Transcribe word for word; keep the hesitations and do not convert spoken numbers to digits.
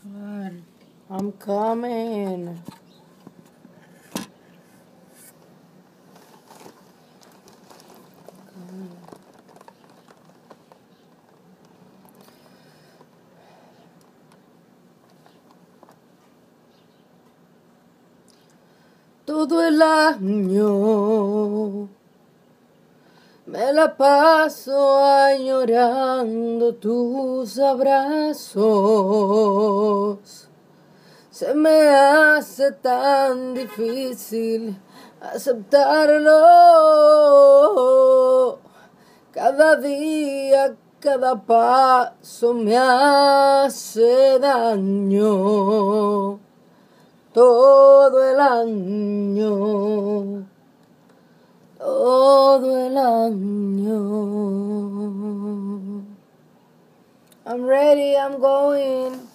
God, I'm coming. Todo el año me la paso añorando tus abrazos. Se me hace tan difícil aceptarlo. Cada día, cada paso me hace daño. Todo el año, todo el año. I'm ready, I'm going.